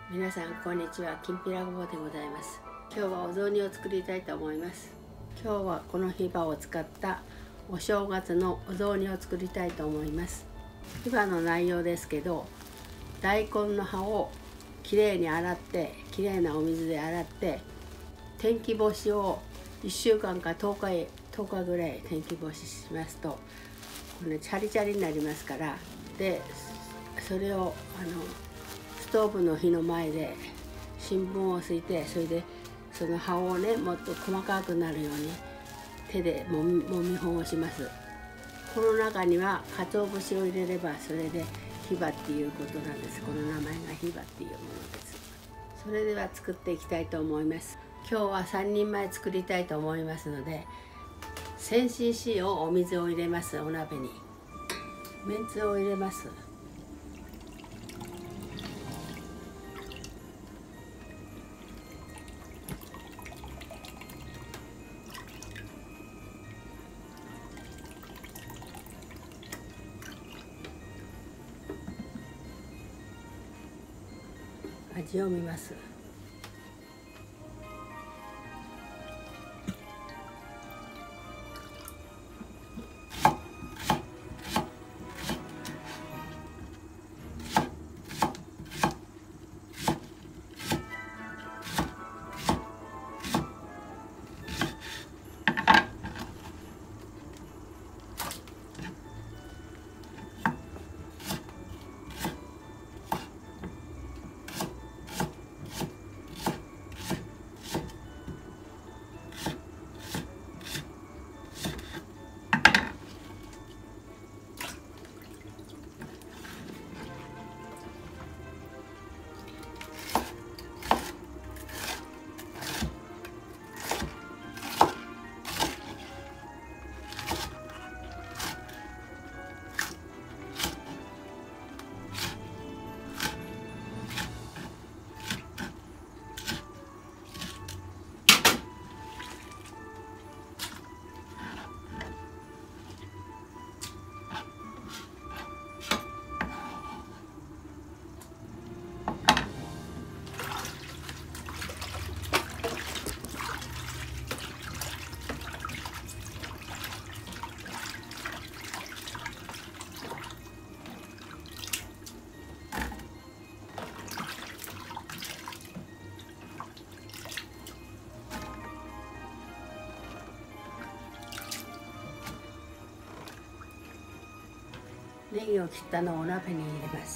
皆さんこんにちは、きんぴらごぼうでございます。今日はお雑煮を作りたいと思います。今日はこのヒバを使ったお正月のお雑煮を作りたいと思います。ヒバの内容ですけど、大根の葉をきれいに洗って、きれいなお水で洗って、天日干しを1週間か10日ぐらい天日干ししますと、これチャリチャリになりますから、でそれをストーブの火の前で新聞を敷いて、それでその葉をね、もっと細かくなるように手でもみほぐします。この中には鰹節を入れればそれでヒバっていうことなんです。この名前がヒバっていうものです。それでは作っていきたいと思います。今日は3人前作りたいと思いますので、 1000cc をお水を入れます。お鍋にめんつを入れます。味を見ます。ネギを切ったのをお鍋に入れます。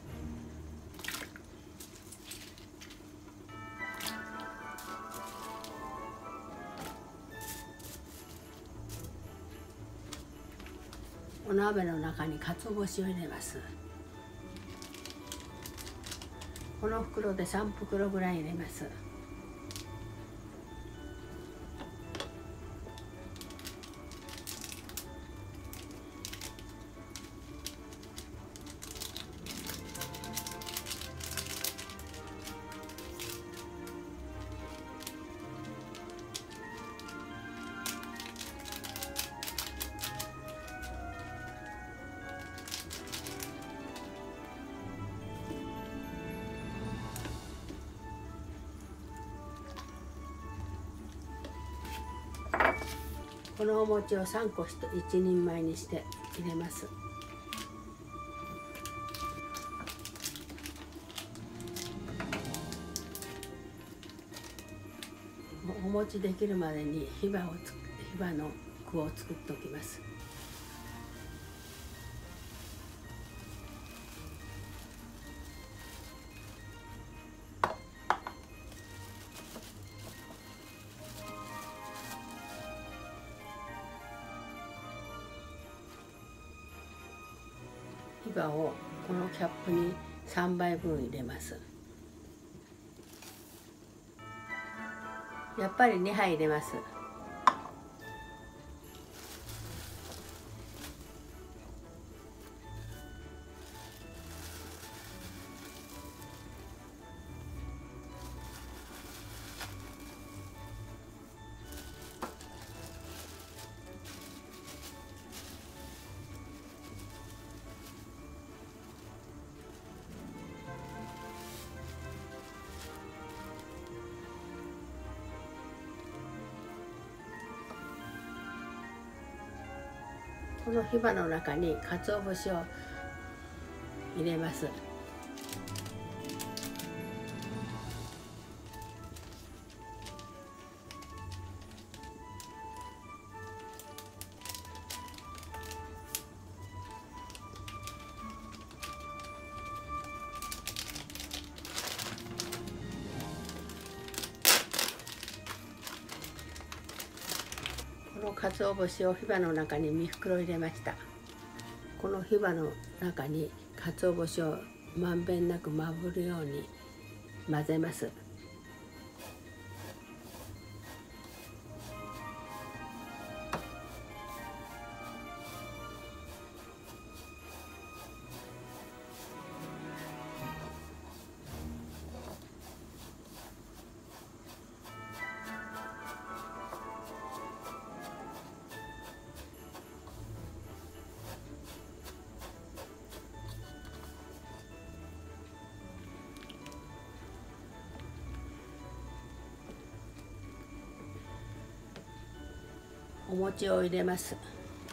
お鍋の中に鰹節を入れます。この袋で3袋ぐらい入れます。このお餅を3個1人前にして入れます。お餅できるまでにヒバの具を作っておきます。ヒバをこのキャップに3杯分入れます。やっぱり2杯入れます。 この火花の中に鰹節を入れます。この鰹節を火花の中に3袋入れました。この火花の中に鰹節をまんべんなくまぶるように混ぜます。お餅を入れます。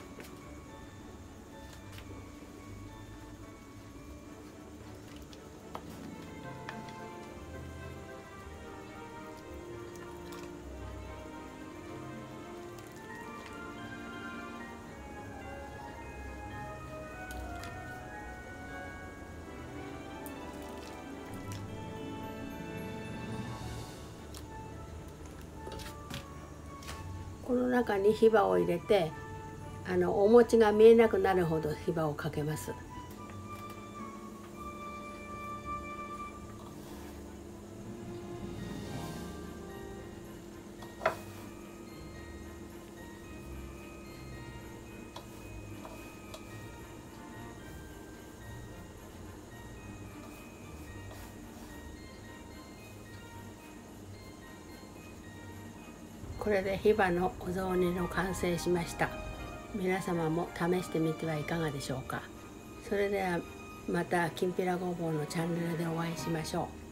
この中に火花を入れてお餅が見えなくなるほど火花をかけます。これで火花のお雑煮の完成しました。皆様も試してみてはいかがでしょうか。それではまたきんぴらごぼうのチャンネルでお会いしましょう。